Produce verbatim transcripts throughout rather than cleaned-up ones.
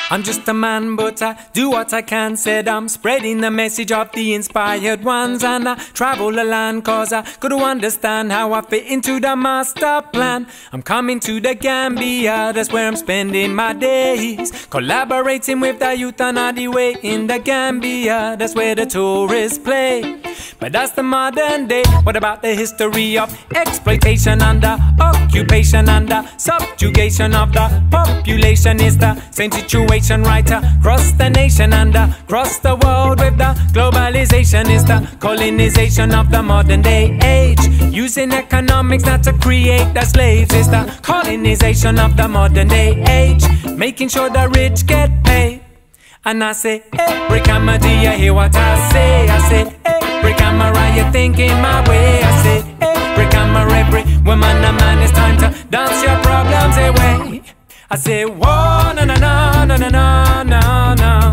I'm just a man, but I do what I can. Said I'm spreading the message of the inspired ones, and I travel the land cause I could understand how I fit into the master plan. I'm coming to the Gambia, that's where I'm spending my days, collaborating with the youth on the way in the Gambia. That's where the tourists play. But that's the modern day. What about the history of exploitation and the occupation and the subjugation of the population? Is the same situation right across the nation and across the world with the globalization? Is the colonization of the modern day age, using economics not to create the slaves? Is the colonization of the modern day age, making sure the rich get paid? And I say, hey, break camera, do you hear what I say? I said, hey, break camera, you thinking my way? I said, hey, break camera, every woman and man, it's time to dance your problems away. I say, whoa, no, no, no, no, no, no, no, no.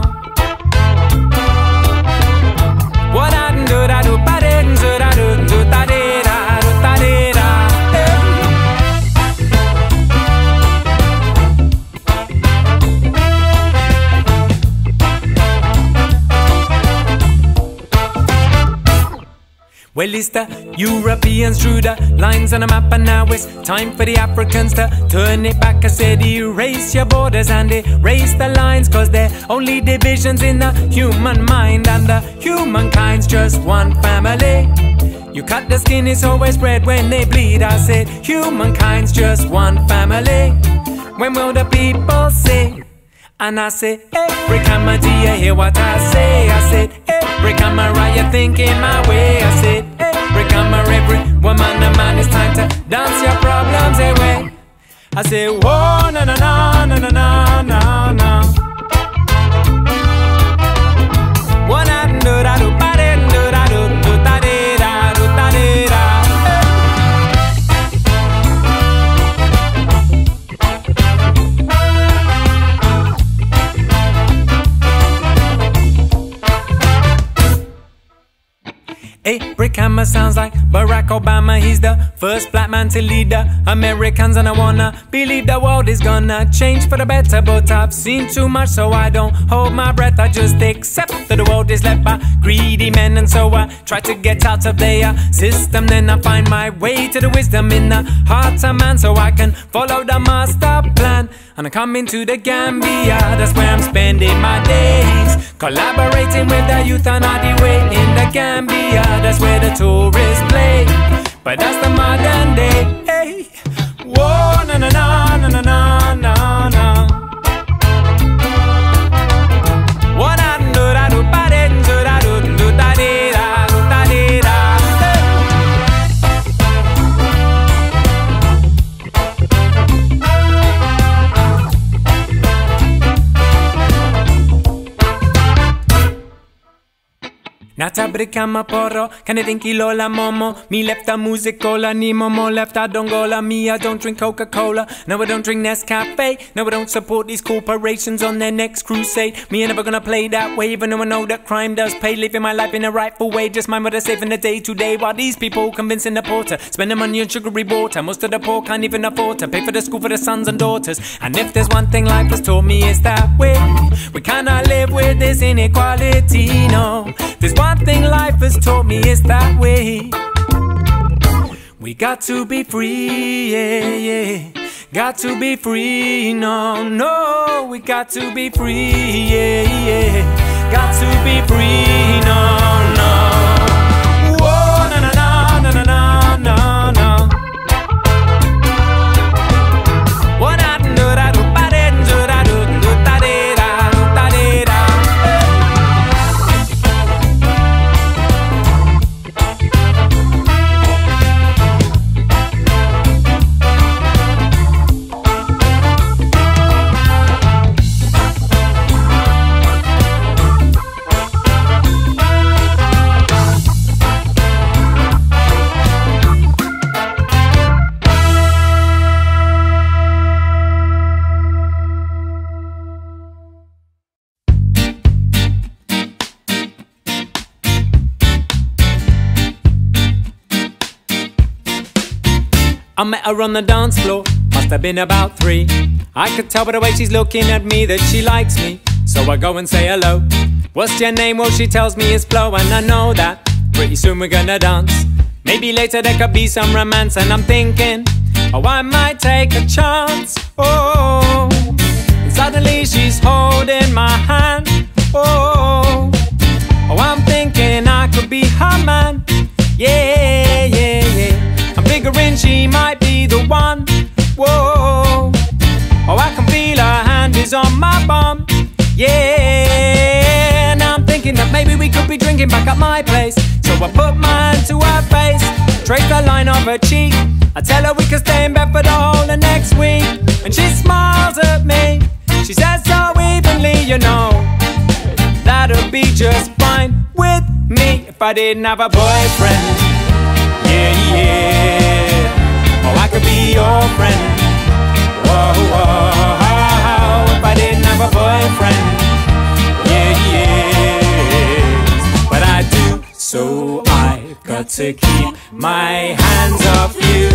What I do, I do, but it do, I do, do, da, da, da, da, da, da. Well, it's the Europeans drew the lines on a map, and now it's time for the Africans to turn it back. I said erase your borders and erase the lines, cause they're only divisions in the human mind, and the humankind's just one family. You cut the skin, it's always red when they bleed. I said humankind's just one family. When will the people say? And I say, every camera, do you hear what I say? I said, every camera, you thinking my way? I said, every camera, every woman and man, it's time to dance your problems away. I say, whoa, no, no, no, no, no, no, no, no. What I do, I do, but I do, I do, do, da, da, da, do, da, da, da. Hey, Brick Hammer sounds like Barack Obama. He's the first black man to lead the Americans, and I wanna believe the world is gonna change for the better. But I've seen too much, so I don't hold my breath. I just accept that the world is led by greedy men, and so I try to get out of their system. Then I find my way to the wisdom in the heart of man, so I can follow the master plan. And I'm coming to the Gambia, that's where I'm spending my days, collaborating with the youth on the way in the Gambia. That's where the tourists play. But that's the modern day. Hey, whoa, no, no, no, no, no, no, no, no. What I do, I do, but it do, I do, do, da, da, da, do, da, da, da. Nata bricama porro, can I think la momo? Me left a musicola, ni momo left a dongola. Me, I don't drink Coca-Cola, no I don't drink Nescafe. No I don't support these corporations on their next crusade. Me, I never gonna play that way, even though I know that crime does pay. Living my life in a rightful way, just mind what I save in the day to day. While these people convincing the porter, spending money on sugary water. Most of the poor can't even afford to pay for the school for the sons and daughters. And if there's one thing life has taught me, it's that way we cannot live with this inequality, no. There's one thing life has taught me, it's that way we got to be free, yeah, yeah. Got to be free, no, no. We got to be free, yeah, yeah. Got to be free, no, no. Whoa, no, no, no, no, no, no, no. What I do, I do, but I do, I do, do, da, da, da, da, da, da. I met her on the dance floor, must have been about three. I could tell by the way she's looking at me that she likes me. So I go and say hello. What's your name? Well, she tells me it's Flo, and I know that pretty soon we're gonna dance. Maybe later there could be some romance, and I'm thinking, oh, I might take a chance. Oh, and suddenly she's holding my hand. Oh, oh, I'm thinking I could be her man. Yeah, yeah, yeah. I'm figuring she might be the one. Whoa, oh, I can feel her hand is on my bum. Yeah, now I'm thinking that maybe we could be drinking back at my place. So I put my hand to her face, trace the line of her cheek. I tell her we can stay in bed for the whole of next week, and she smiles at me. She says so evenly, you know, that'll be just fine with me if I didn't have a boyfriend. Yeah, yeah. Oh, I could be your friend. Whoa, whoa. If I didn't have a boyfriend. Yeah, yeah. But I do, so I've got to keep my hands off you.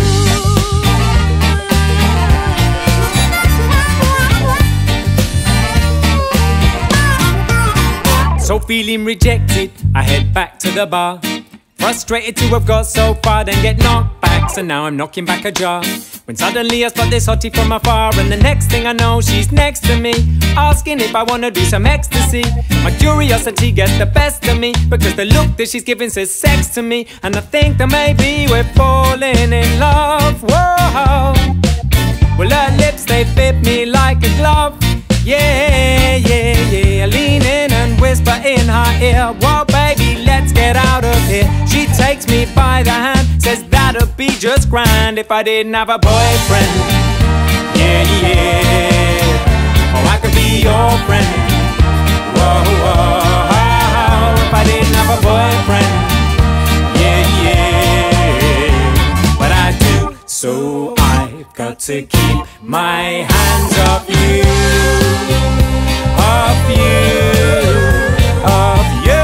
So feeling rejected, I head back to the bar. Frustrated to have got so far, then get knocked back. So now I'm knocking back a jar, when suddenly I spot this hottie from afar. And the next thing I know, she's next to me, asking if I wanna do some ecstasy. My curiosity gets the best of me, because the look that she's giving says sex to me. And I think that maybe we're falling in love. Whoa. Well, her lips, they fit me like a glove. Yeah, yeah, yeah. I lean in and whisper in her ear, whoa baby, let's get out of here. She takes me by the hand, says that'd be just grand if I didn't have a boyfriend. Yeah, yeah. Oh, I could be your friend. Whoa, whoa. If I didn't have a boyfriend. Yeah, yeah. But I do, so I've got to keep my hands off you. Of you, of you,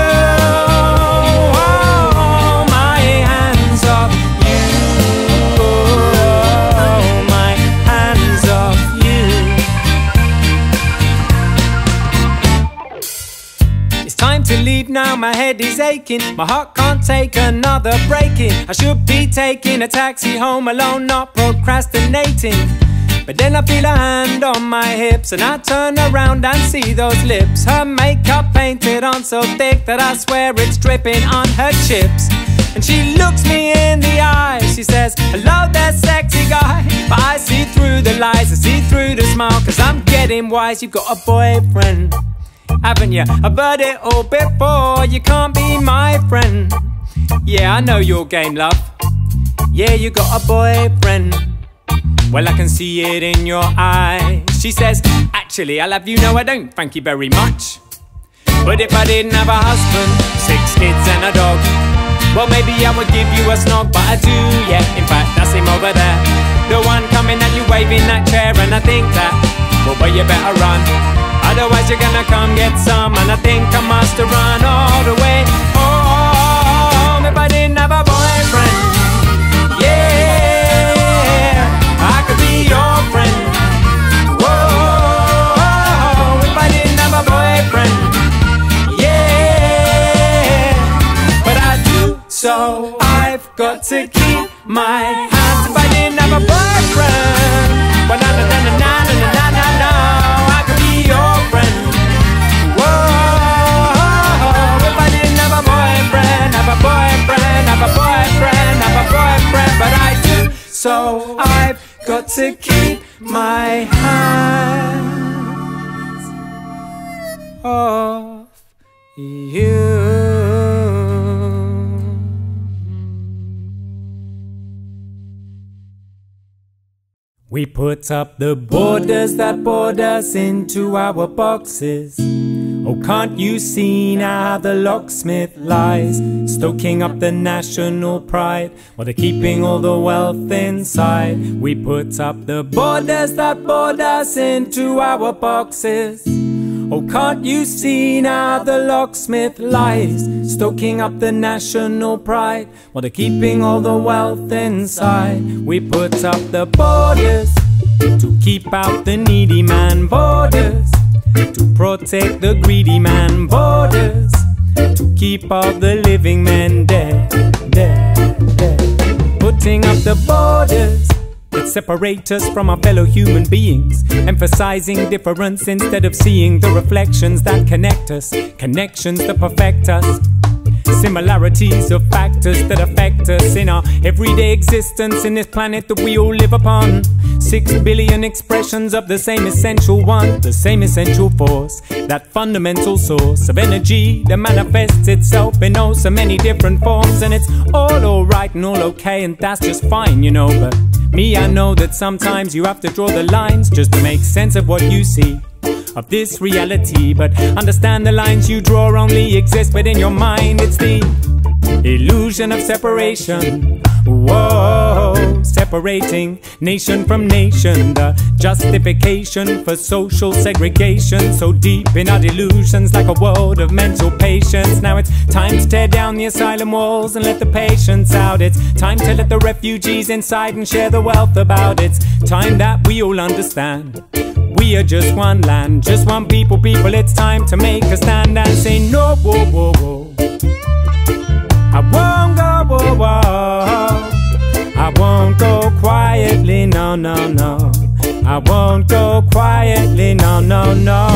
oh, my hands off you, oh, my hands off you. It's time to leave now, my head is aching, my heart can't take another breaking. I should be taking a taxi home alone, not procrastinating. But then I feel a hand on my hips, and I turn around and see those lips. Her makeup painted on so thick that I swear it's dripping on her chips. And she looks me in the eyes, she says, hello there sexy guy. But I see through the lies, I see through the smile, cause I'm getting wise. You've got a boyfriend, haven't you? I've heard it all before, you can't be my friend. Yeah, I know your game, love. Yeah, you got a boyfriend. Well, I can see it in your eyes. She says, actually, I love you, no I don't, thank you very much. But if I didn't have a husband, six kids and a dog, well, maybe I would give you a snog, but I do, yeah. In fact, that's him over there, the one coming at you waving that chair. And I think that, well, but you better run, otherwise you're gonna come get some. And I think I must have run all the way home if I didn't have a boyfriend. Yeah, I could be your friend. Whoa, if I didn't have a boyfriend. Yeah, but I do, so I've got to keep my hands. If I didn't have a boyfriend, but na na na na na na na na na, I could be your friend. Whoa, if I didn't have a boyfriend, have a boyfriend, have a boyfriend, have a boyfriend, but I do, so I've got to keep my hands off you. We put up the borders that board us into our boxes. Oh, can't you see now the locksmith lies, stoking up the national pride while they're keeping all the wealth inside. We put up the borders that board us into our boxes. Oh, can't you see now the locksmith lies, stoking up the national pride while they're keeping all the wealth inside. We put up the borders to keep out the needy man. Borders to protect the greedy man. Borders to keep all the living men dead, dead, dead. Putting up the borders that separate us from our fellow human beings, emphasizing difference instead of seeing the reflections that connect us, connections that perfect us. Similarities of factors that affect us in our everyday existence in this planet that we all live upon. Six billion expressions of the same essential one, the same essential force, that fundamental source of energy that manifests itself in oh so many different forms. And it's all alright and all okay, and that's just fine, you know. But me, I know that sometimes you have to draw the lines just to make sense of what you see of this reality. But understand the lines you draw only exist within your mind. It's the illusion of separation. Whoa, separating nation from nation, the justification for social segregation, so deep in our delusions, like a world of mental patience. Now it's time to tear down the asylum walls and let the patients out. It's time to let the refugees inside and share the wealth about. It's time that we all understand we are just one land, just one people, people. It's time to make a stand and say no, whoa, whoa, whoa. I won't go, whoa, whoa. I won't go quietly, no, no, no. I won't go quietly, no, no, no.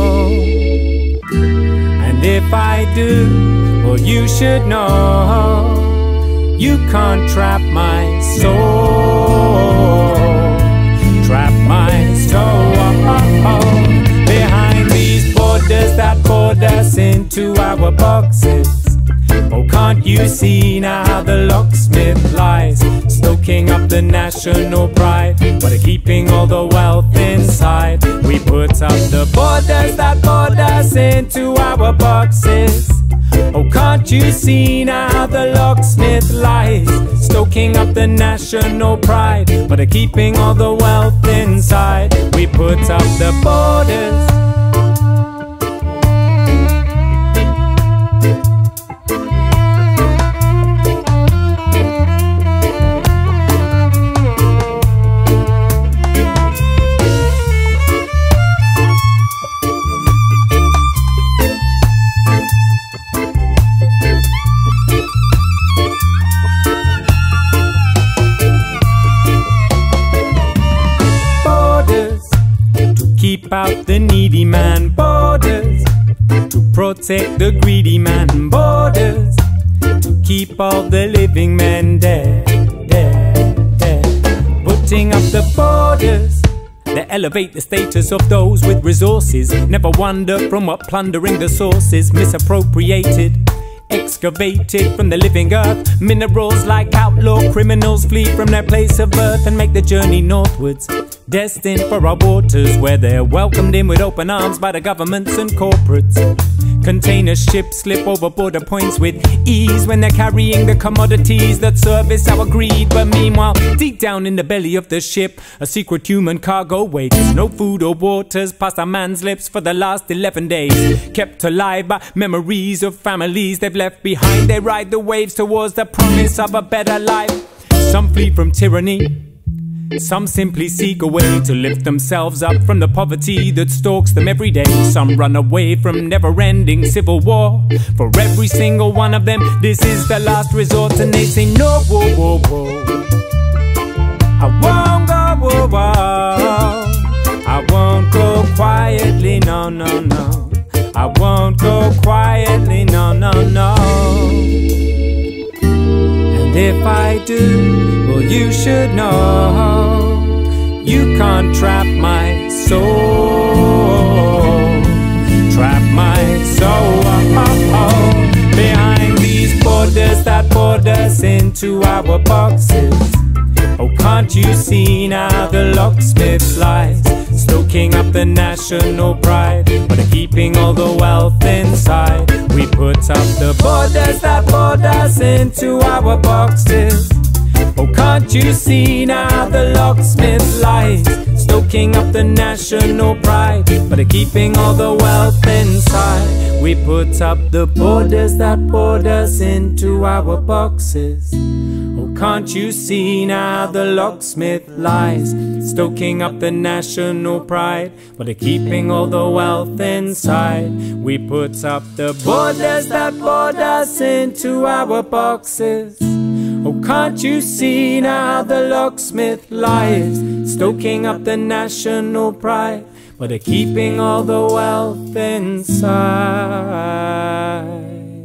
And if I do, well, you should know, you can't trap my soul, trap my soul. Behind these borders that board us into our boxes. Oh, can't you see now the locksmith lies, stoking up the national pride, but keeping all the wealth inside. We put up the borders that board us into our boxes. Oh, can't you see now the locksmith lies, stoking up the national pride, but keeping all the wealth inside. We put up the borders. Keep out the needy man. Borders to protect the greedy man. Borders to keep all the living men dead, dead, dead. Putting up the borders that elevate the status of those with resources. Never wonder from what plundering the sources. Misappropriated, excavated from the living earth. Minerals like outlaw criminals flee from their place of birth and make the journey northwards, destined for our waters, where they're welcomed in with open arms by the governments and corporates. Container ships slip over border points with ease when they're carrying the commodities that service our greed. But meanwhile, deep down in the belly of the ship, a secret human cargo waits. No food or waters past a man's lips for the last eleven days. Kept alive by memories of families they've left behind. They ride the waves towards the promise of a better life. Some flee from tyranny, some simply seek a way to lift themselves up from the poverty that stalks them every day. Some run away from never-ending civil war. For every single one of them, this is the last resort, and they say no, whoa, whoa, whoa. I won't go, whoa, whoa. I won't go quietly, no, no, no. I won't go quietly, no, no, no. And if I do, well, you should know, you can't trap my soul, trap my soul. Oh, oh. Behind these borders that board us into our boxes. Oh, can't you see now the locksmith lies, stoking up the national pride, but keeping all the wealth inside. We put up the borders that board us into our boxes. Oh, can't you see now the locksmith lies, stoking up the national pride, but keeping all the wealth inside. We put up the borders that board us into our boxes. Oh, can't you see now the locksmith lies, stoking up the national pride, but they're keeping all the wealth inside. We put up the borders that board us into our boxes. Oh, can't you see now the locksmith lies, stoking up the national pride, but they're keeping all the wealth inside.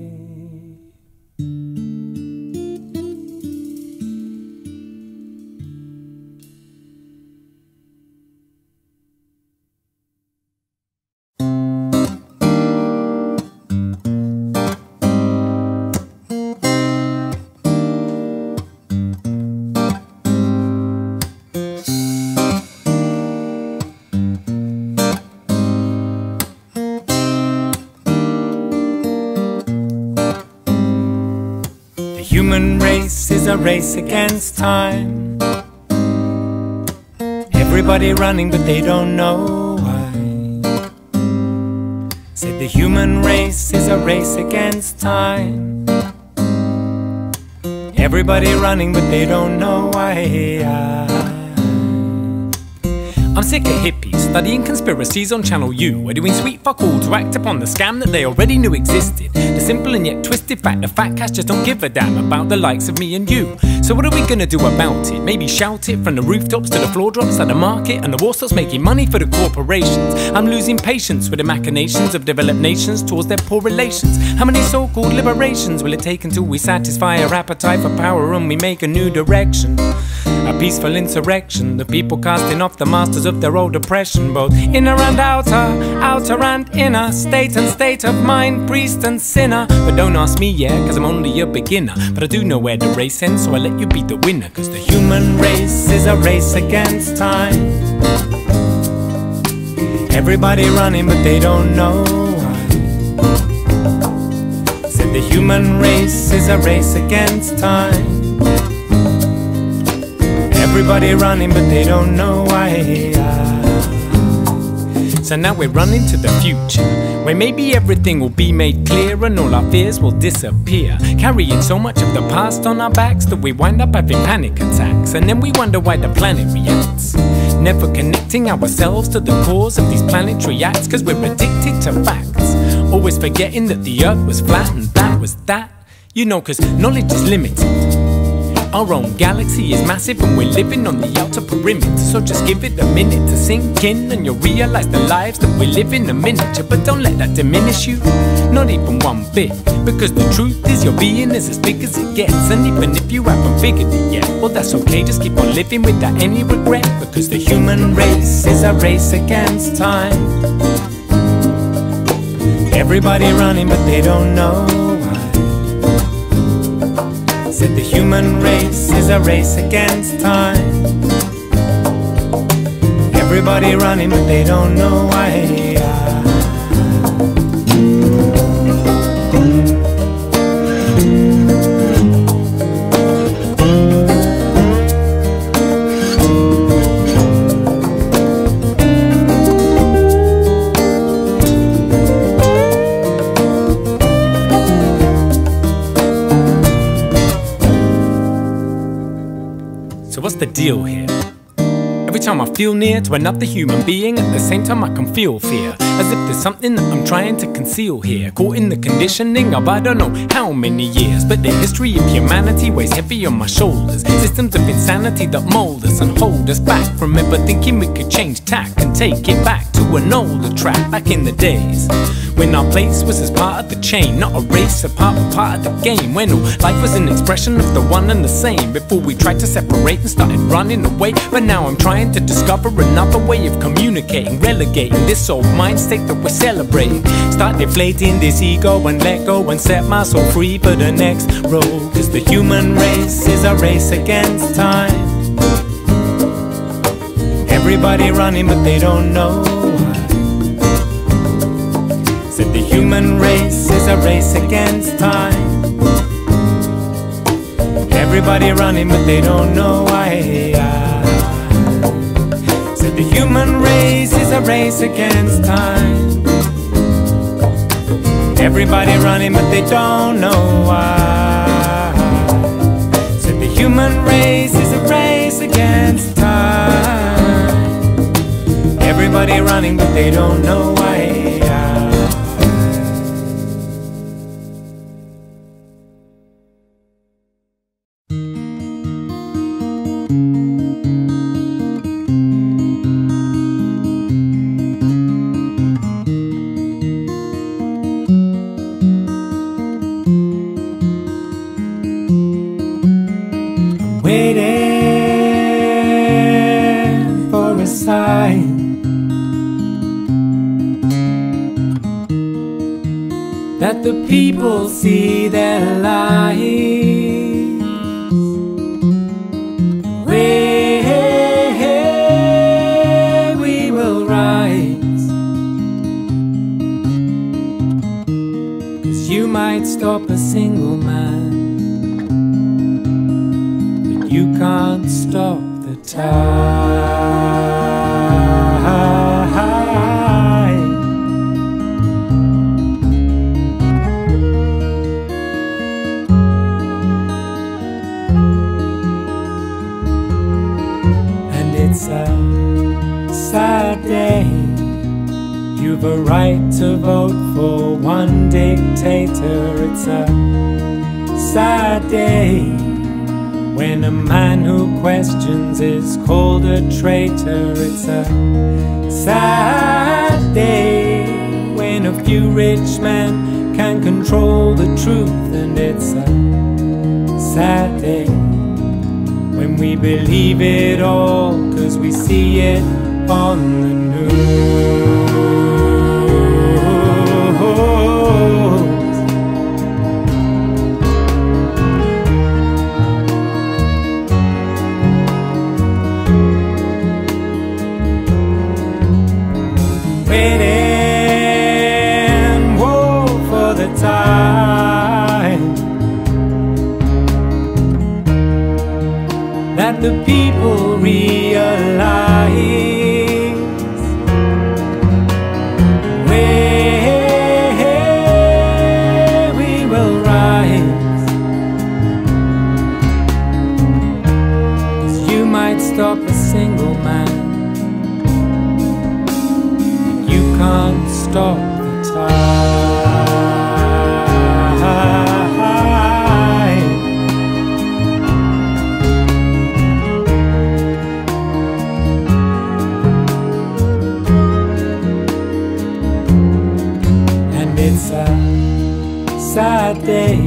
Human race is a race against time. Everybody running but they don't know why. Said the human race is a race against time. Everybody running but they don't know why. I'm sick of hippies studying conspiracies on Channel U. We're doing sweet fuck all to act upon the scam that they already knew existed. The simple and yet twisted fact, the fat cats just don't give a damn about the likes of me and you. So what are we gonna do about it? Maybe shout it from the rooftops to the floor drops at the market, and the war starts making money for the corporations. I'm losing patience with the machinations of developed nations towards their poor relations. How many so-called liberations will it take until we satisfy our appetite for power and we make a new direction? A peaceful insurrection, the people casting off the masters of their old oppression, both inner and outer, outer and inner, state and state of mind, priest and sinner. But don't ask me yet, cause I'm only a beginner, but I do know where the race ends, so I let you be the winner. Cause the human race is a race against time. Everybody running but they don't know why. Said the human race is a race against time. Everybody running but they don't know why. So now we're running to the future, where maybe everything will be made clear and all our fears will disappear, carrying so much of the past on our backs that we wind up having panic attacks, and then we wonder why the planet reacts, never connecting ourselves to the cause of these planetary acts. Cause we're addicted to facts, always forgetting that the earth was flat and that was that. You know, cause knowledge is limited. Our own galaxy is massive and we're living on the outer perimeter. So just give it a minute to sink in and you'll realize the lives that we live in are miniature. But don't let that diminish you, not even one bit. Because the truth is your being is as big as it gets. And even if you haven't figured it yet, well that's okay, just keep on living without any regret. Because the human race is a race against time. Everybody running but they don't know. Said the human race is a race against time. Everybody running but they don't know why. What's the deal here? Every time I feel near to another human being, at the same time I can feel fear, as if there's something that I'm trying to conceal here, caught in the conditioning of I don't know how many years. But the history of humanity weighs heavy on my shoulders, systems of insanity that mold us and hold us back from ever thinking we could change tack and take it back to an older track, back in the days when our place was as part of the chain, not a race apart but part of the game, when all life was an expression of the one and the same, before we tried to separate and started running away. But now I'm trying to discover another way of communicating, relegating this old mind state that we're celebrating. Start deflating this ego and let go and set my soul free for the next road. Cause the human race is a race against time. Everybody running but they don't know why. Said the human race is a race against time. Everybody running but they don't know why. Said the human race is a race against time. Everybody running but they don't know why. Said the human human race is a race against time. Everybody running but they don't know why. Waiting for a sign that the people see their lives. Where we will rise, 'cause you might stop a single man, you can't stop the tide. And it's a sad day. You've a right to vote for one dictator. It's a sad day when a man who questions is called a traitor. It's a sad day when a few rich men can control the truth. And it's a sad day when we believe it all 'cause we see it on the news. Waiting, whoa, for the time that the people realize where we will rise. 'Cause you might stop a single man, can't stop the tide. And it's a sad day.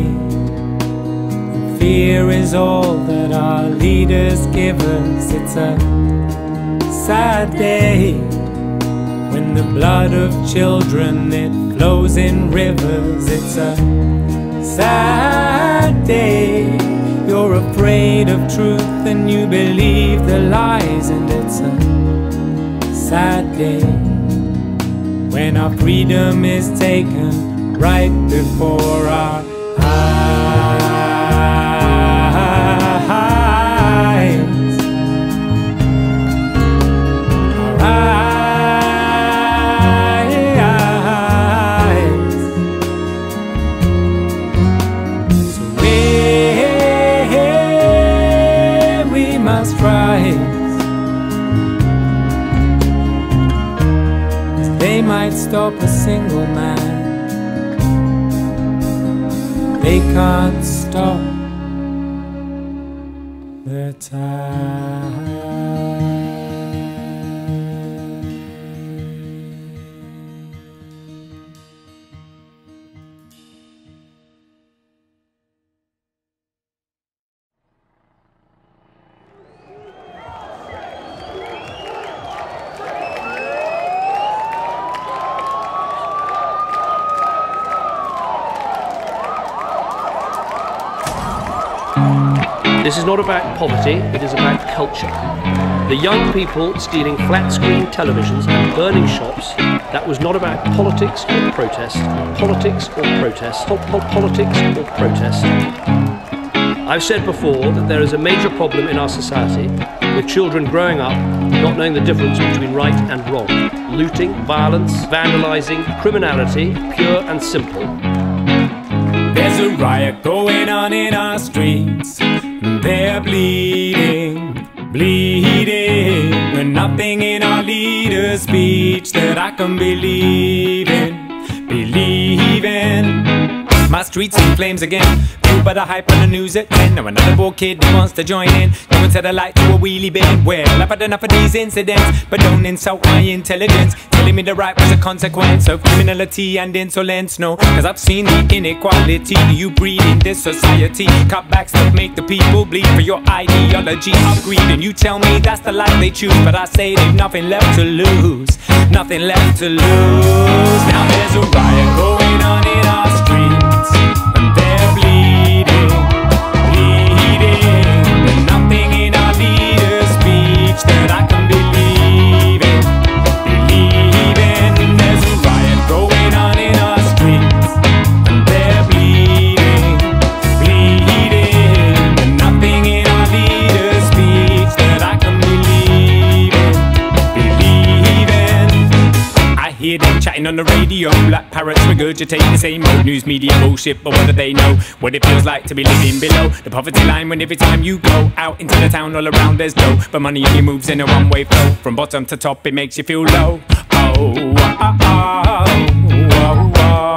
Fear is all that our leaders give us. It's a sad day when the blood of children, it flows in rivers. It's a sad day. You're afraid of truth and you believe the lies. And it's a sad day when our freedom is taken right before our eyes. Our eyes. So where we must rise, 'cause they might stop a single man, they can't stop the tide. This is not about poverty, it is about culture. The young people stealing flat-screen televisions and burning shops, that was not about politics or protest, politics or protest, po po politics or protest. I've said before that there is a major problem in our society with children growing up not knowing the difference between right and wrong. Looting, violence, vandalizing, criminality, pure and simple. There's a riot going on in our streets. and they're bleeding, bleeding, and nothing in our leader's speech that I can believe in, believe in. My streets in flames again, fueled by the hype on the news at ten. Now another poor kid who wants to join in, going to the light to a wheelie bin. Well, I've had enough of these incidents, but don't insult my intelligence, telling me the right was a consequence of criminality and insolence. No, cause I've seen the inequality you breed in this society. Cutbacks that make the people bleed for your ideology of greed. And you tell me that's the life they choose, but I say they've nothing left to lose, nothing left to lose. Now there's a riot going on in our streets, and they're bleeding, bleeding, and nothing in our leader's speech that I can believe in, believe in. There's a riot going on in our streets, and they're bleeding, bleeding, and nothing in our leader's speech that I can believe in, believe in. I hear them chatting on the radio like parrots regurgitate the same old news media bullshit, but what do they know? What it feels like to be living below the poverty line, when every time you go out into the town all around there's dough, but money only moves in a one-way flow. From bottom to top it makes you feel low. Oh, oh, oh, oh,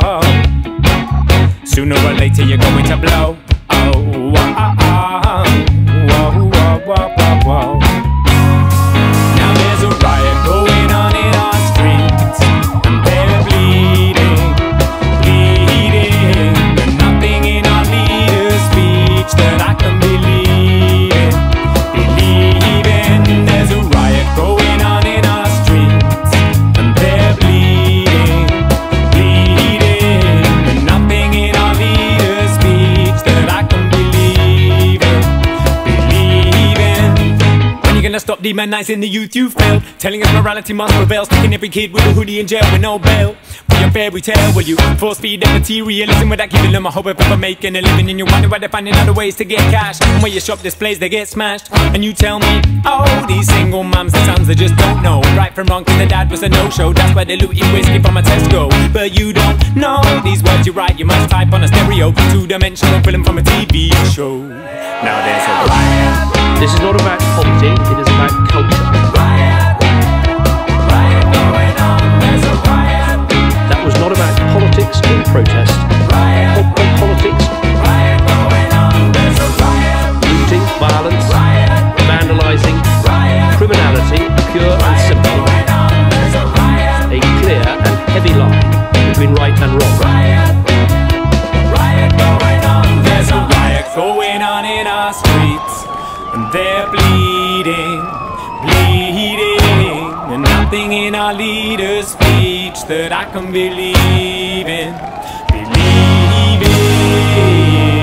oh. Sooner or later you're going to blow. Oh, oh, oh, oh, oh, oh, oh, oh, oh. Now there's a riot going on in our streets, and they're bleeding, bleeding, and nothing in our leader's speech that I can believe in, believe in. There's a riot going on in our streets, and they're bleeding, bleeding, and nothing in our leader's speech that I can believe in, believe in. When you gonna stop demonizing the youth you failed, telling us morality must prevail, sticking every kid with a hoodie in jail with no bail? For your fairy tale, will you force feed them materialism without giving them a hope of ever making a living? And you wonder why they're finding other ways to get cash, and where your shop displays they get smashed. And you tell me, oh, these single mums and sons, they just don't know right from wrong, cause the dad was a no-show. That's why they're looting whiskey from a Tesco. But you don't know these words you write, you must type on a stereo, two-dimensional film from a T V show. Now there's a riot. This is not about poverty, it is about culture. Riot, riot going on, there's a riot. That was not about politics or protest. Riot, Or politics, riot going on, there's a riot. looting, violence, Riot, vandalising, riot, criminality, pure and simple. going on, there's a riot. A clear and heavy line between right and wrong. Riot, riot going on, there's a riot going on in our streets, and they're bleeding, bleeding, and nothing in our leader's speech that I can believe in, believe in.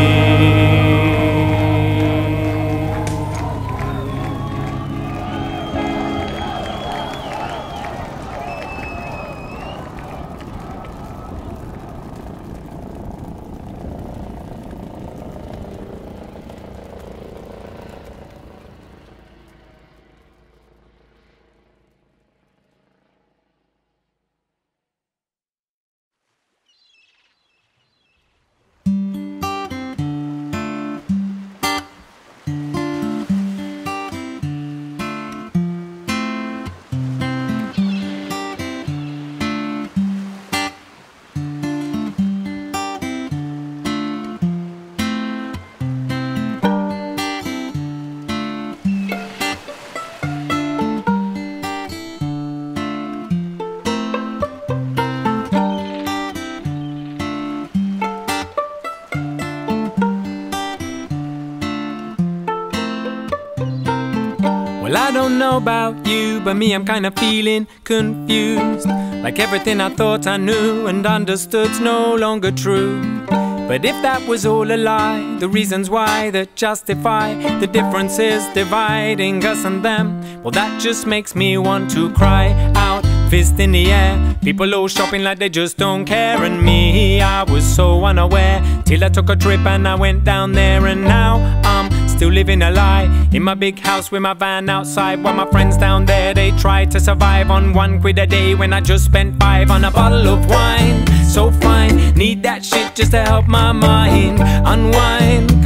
Well, I don't know about you, but me, I'm kinda feeling confused. Like everything I thought I knew and understood's no longer true. But if that was all a lie, the reasons why that justify the differences dividing us and them, well, that just makes me want to cry out, fist in the air. People all shopping like they just don't care. And me, I was so unaware, till I took a trip and I went down there. And now I'm still living a lie, in my big house with my van outside, while my friends down there, they try to survive on one quid a day, when I just spent five on a bottle of wine. So fine, need that shit just to help my mind unwind,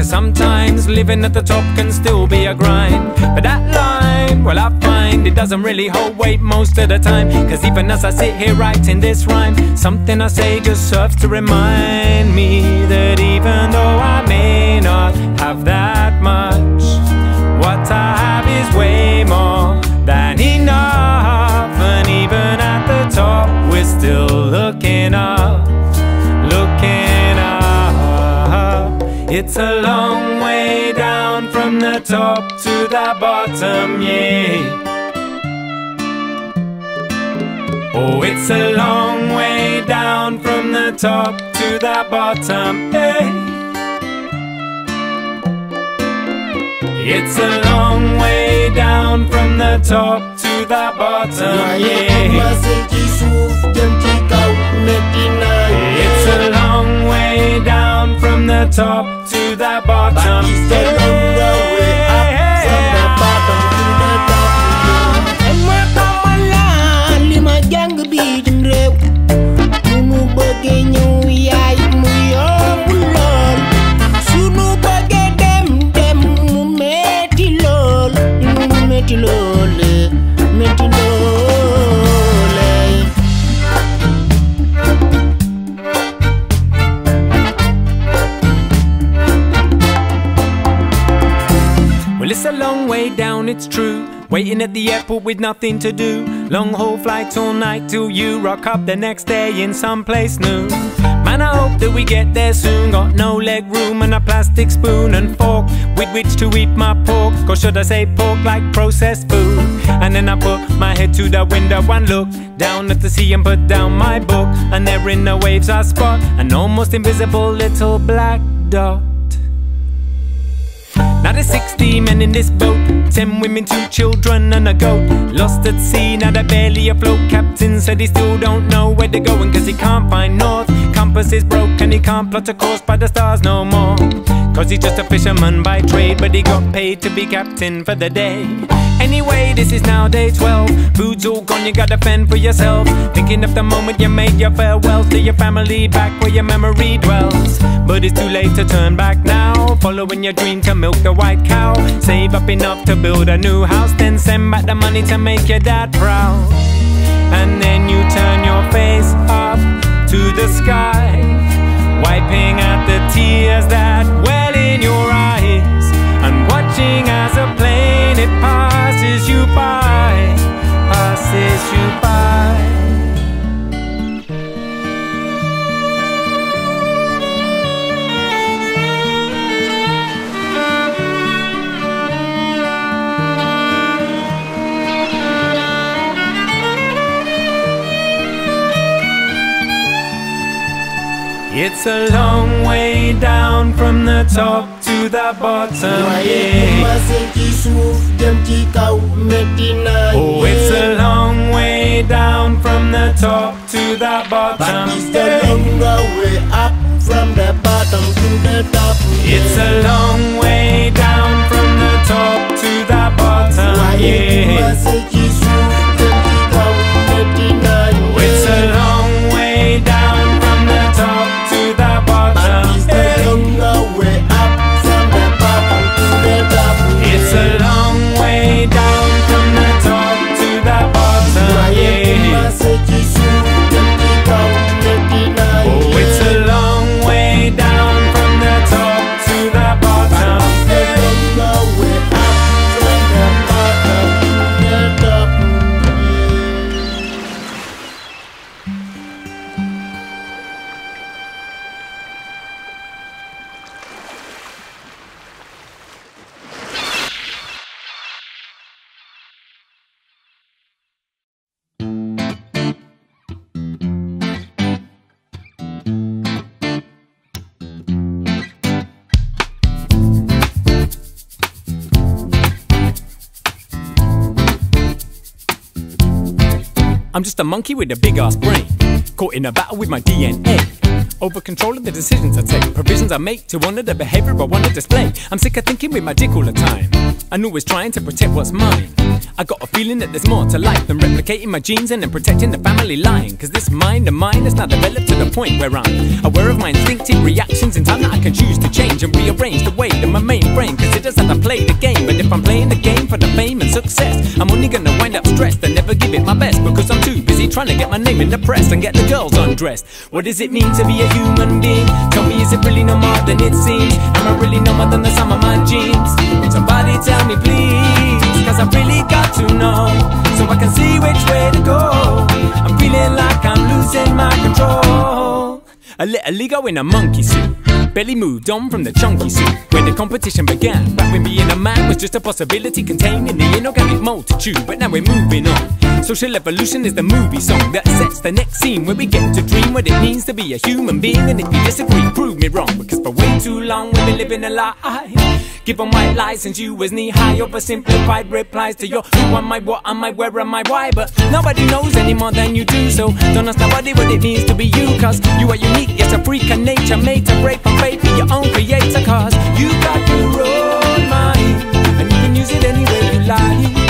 Cause sometimes living at the top can still be a grind. But that line, well I find it doesn't really hold weight most of the time. Cause even as I sit here writing this rhyme, something I say just serves to remind me that even though I may not have that much, what I have is way more than enough. And even at the top we're still looking up, looking up. It's a long way down from the top to the bottom, yeah. Oh, it's a long way down from the top to the bottom, yeah. It's a long way down from the top to the bottom, yeah. It's a long way down from the top to the bottom, down, it's true. Waiting at the airport with nothing to do. Long haul flights all night till you rock up the next day in some place new. Man, I hope that we get there soon. Got no leg room and a plastic spoon and fork with which to eat my pork. Or should I say pork like processed food? And then I put my head to the window and look down at the sea and put down my book. And there in the waves I spot an almost invisible little black dot. Now there's sixty men in this boat, ten women, two children and a goat. Lost at sea, now they're barely afloat. Captain said he still don't know where they're going, cause he can't find north. Compass is broke and he can't plot a course by the stars no more. Cause he's just a fisherman by trade, but he got paid to be captain for the day. Anyway, this is now day twelve. Food's all gone, you gotta fend for yourself. Thinking of the moment you made your farewell to your family back where your memory dwells. But it's too late to turn back now. Following your dream to milk the white cow. Save up enough to build a new house, then send back the money to make your dad proud. And then you turn your face up to the sky, wiping out the tears that well in your eyes, and watching as a plane it passes you by, passes you by. It's a long way down from the top to the bottom, yeah. Oh, it's a long way down from the top to the bottom, yeah. Way up from the bottom to the top, yeah. It's a long way down from the top to the bottom, yeah. Oh, it's a long way down from the top to the bottom, yeah. Way up from the bottom to the top, yeah. It's a long way down from the top to the bottom, yeah. Oh, it's a long way down from the top to the bottom, yeah. Way up from the bottom to the top, yeah. I'm just a monkey with a big ass brain, caught in a battle with my D N A. over control of the decisions I take, provisions I make to honor the behavior I want to display. I'm sick of thinking with my dick all the time, and always trying to protect what's mine. I got a feeling that there's more to life than replicating my genes and then protecting the family line. Cause this mind of mine is now developed to the point where I'm aware of my instinctive reactions in time that I can choose to change and rearrange the way that my main brain considers that I play the game. But if I'm playing the game for the fame and success, I'm only gonna wind up stressed and never give it my best, because I'm too busy trying to get my name in the press and get the girls undressed. What does it mean to be a human being? Tell me, is it really no more than it seems? Am I really no more than the sum of my genes? Somebody tell me please, cause I really got to know, so I can see which way to go. I'm feeling like I'm losing my control. A little ego in a monkey suit, barely moved on from the chunky suit where the competition began. Back when being a man was just a possibility contained in the inorganic multitude. But now we're moving on. Social evolution is the movie song that sets the next scene where we get to dream what it means to be a human being. And if you disagree, prove me wrong, because for way too long we've been living a lie. Given white license, you was knee-high, oversimplified replies to your who am I, what am I, where am I, why. But nobody knows any more than you do, so don't ask nobody what it means to be you. Cause you are unique, yes, a freak of nature, made to break from faith, be your own creator. Cause you got your own mind, and you can use it any way you like.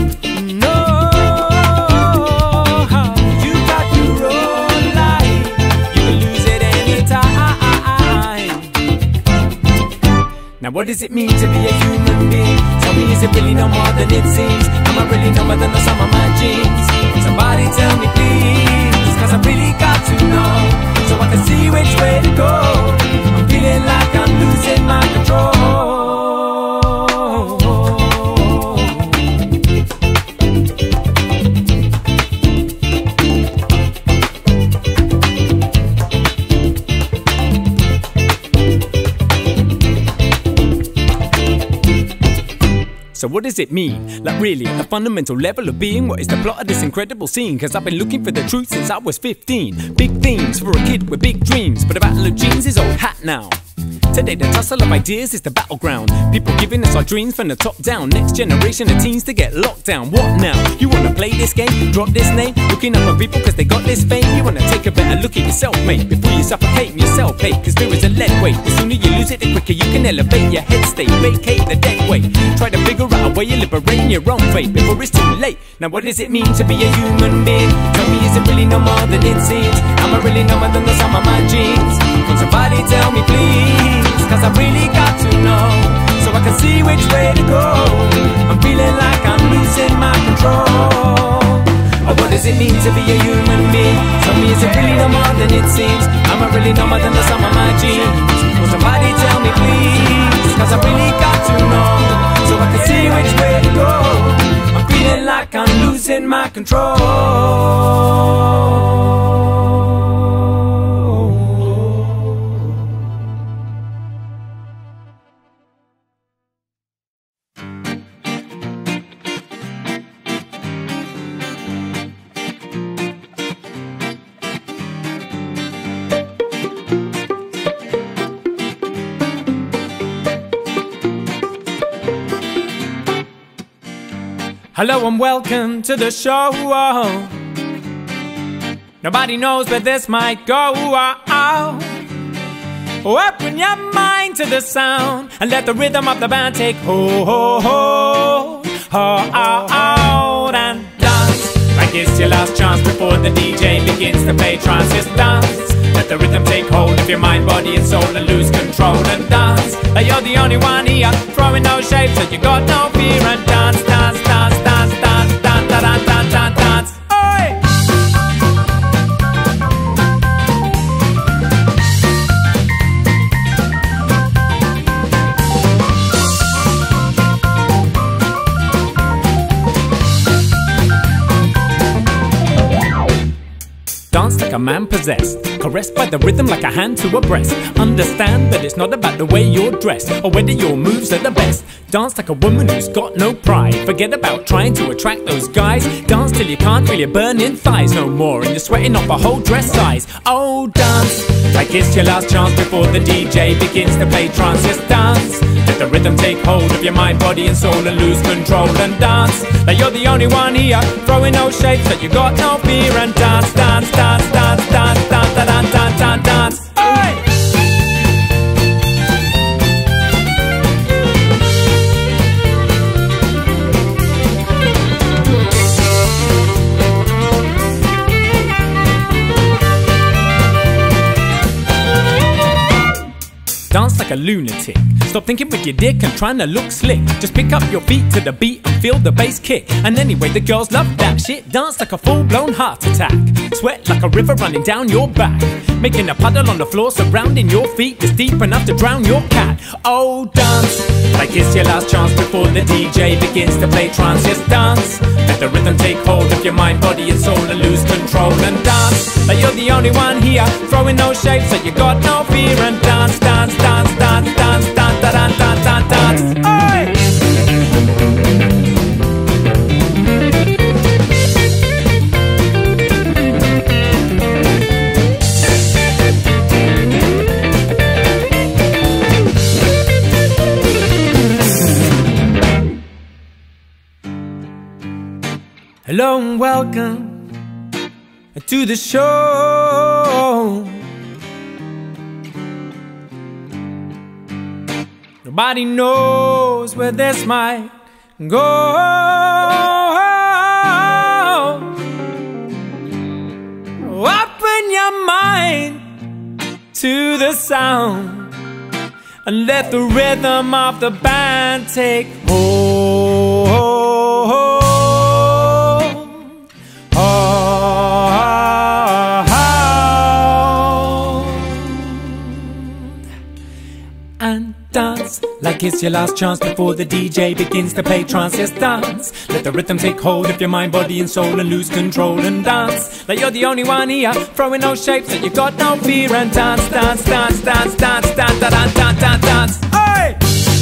Now what does it mean to be a human being? Tell me, is it really no more than it seems? Am I really no more than the sum of my genes? Somebody tell me please, cause I really got to know, so I can see which way to go. I'm feeling like I'm losing my control. So what does it mean? Like really, at the fundamental level of being, what is the plot of this incredible scene? Cause I've been looking for the truth since I was fifteen. Big themes for a kid with big dreams, but the battle of genes is old hat now. Today the tussle of ideas is the battleground. People giving us our dreams from the top down. Next generation of teens to get locked down. What now? You wanna play this game? Drop this name? Looking up at people cause they got this fame? You wanna take a better look at yourself, mate, before you suffocate in yourself, hate. Cause there is a lead weight. The sooner you lose it, the quicker you can elevate your head state. Vacate the dead weight. Try to figure out a way of liberating your own fate before it's too late. Now what does it mean to be a human being? Tell me, is it really no more than it seems? Am I really no more than the sum of my genes? Can somebody tell me please? Cause I really got to know, so I can see which way to go. I'm feeling like I'm losing my control. Oh, what does it mean to be a human being? Tell me, is it really no more than it seems? Am I really no more than the sum of my genes? Will somebody tell me please? Cause I really got to know, so I can see which way to go. I'm feeling like I'm losing my control. Hello and welcome to the show. Nobody knows where this might go. Open your mind to the sound and let the rhythm of the band take hold, hold, hold, and dance like it's your last chance before the D J begins to play trance. Just dance, let the rhythm take hold of your mind, body and soul, and lose control. And dance like you're the only one here, throwing no shapes and you got no fear. And dance, dance, dance, dance, dance, dance, dance, dance, dance, dance. Oi! Dance like a man possessed, caressed by the rhythm like a hand to a breast. Understand that it's not about the way you're dressed or whether your moves are the best. Dance like a woman who's got no pride. Forget about trying to attract those guys. Dance till you can't feel your burning thighs no more and you're sweating off a whole dress size. Oh, dance like it's your last chance before the D J begins to play trance. Just dance, let the rhythm take hold of your mind, body and soul, and lose control. And dance like you're the only one here, throwing no shapes that you got no fear. And dance, dance, dance, dance, dance, dance, dance, dance, dance, dance. a lunatic. Stop thinking with your dick and trying to look slick. Just pick up your feet to the beat and feel the bass kick. And anyway, the girls love that shit. Dance like a full-blown heart attack. Sweat like a river running down your back. Making a puddle on the floor surrounding your feet. It's deep enough to drown your cat. Oh, dance like it's your last chance before the D J begins to play trance. Just dance, let the rhythm take hold of your mind, body and soul and lose control. And dance like you're the only one here, throwing no shapes so you got no fear. And dance, dance, dance, dance, dance, dance, dance, dance, dance, dance. Oi! Hello and welcome to the show. Nobody knows where this might go. Open your mind to the sound and let the rhythm of the band take hold. Dance like it's your last chance before the D J begins to play trance. Yes, dance, let the rhythm take hold of your mind, body and soul and lose control. And dance like you're the only one here, throwing no shapes and you got no fear. And dance, dance, dance, dance, dance, dance, dance, dance, dance, dance. Hey!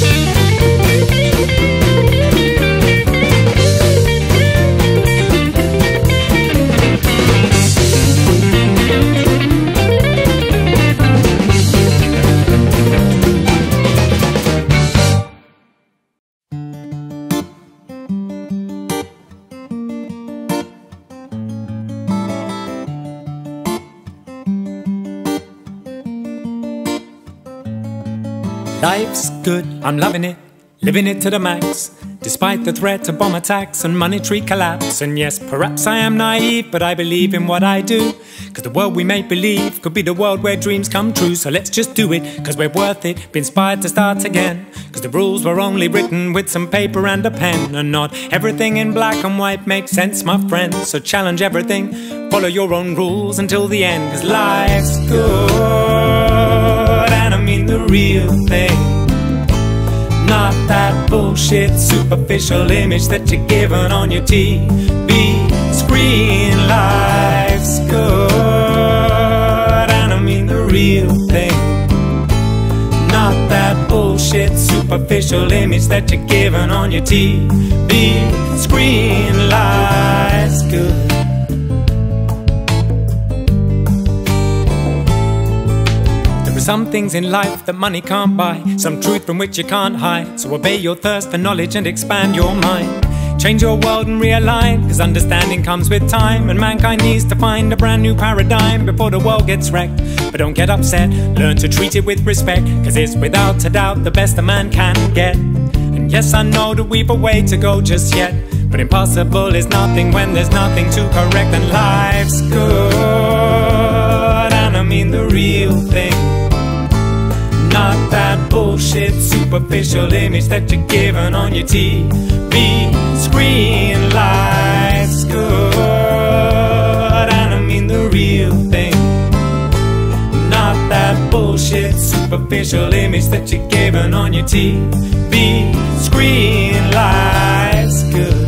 Life's good, I'm loving it, living it to the max. Despite the threat of bomb attacks and monetary collapse. And yes, perhaps I am naive, but I believe in what I do. Cause the world we make believe could be the world where dreams come true. So let's just do it, cause we're worth it, be inspired to start again. Cause the rules were only written with some paper and a pen. And not everything in black and white makes sense, my friend. So challenge everything, follow your own rules until the end. Cause life's good, and I mean the real thing. Not that bullshit superficial image that you're given on your T V screen. Life's good, and I mean the real thing. Not that bullshit superficial image that you're given on your T V screen. Life's good. Some things in life that money can't buy, some truth from which you can't hide. So obey your thirst for knowledge and expand your mind. Change your world and realign, cause understanding comes with time. And mankind needs to find a brand new paradigm before the world gets wrecked. But don't get upset, learn to treat it with respect, cause it's without a doubt the best a man can get. And yes, I know that we've a way to go just yet, but impossible is nothing when there's nothing to correct. And life's good, and I mean the real thing. Not that bullshit superficial image that you're given on your T V screen. Life's good, and I mean the real thing. Not that bullshit superficial image that you're given on your T V screen. Life's good.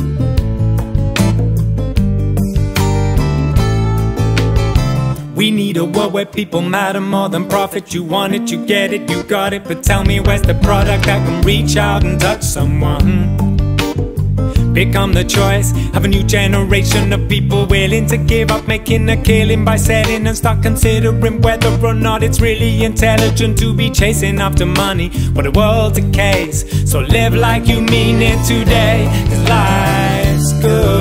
We need a world where people matter more than profit. You want it, you get it, you got it. But tell me, where's the product that can reach out and touch someone? Become the choice of a new generation of people willing to give up making a killing by selling, and start considering whether or not it's really intelligent to be chasing after money while the world decays. So live like you mean it today, cause life's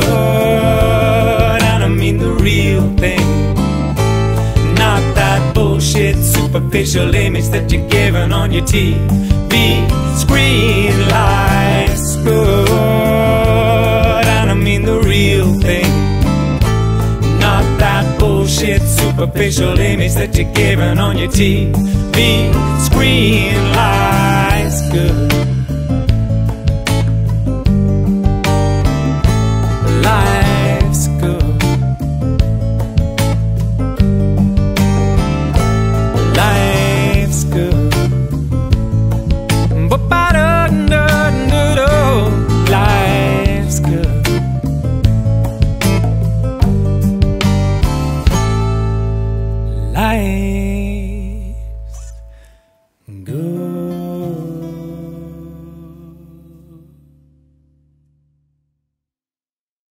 good, and I mean the real thing. Not that bullshit superficial image that you're given on your T V screen. Life's good, and I mean the real thing. Not that bullshit superficial superficial image that you're given on your T V screen light.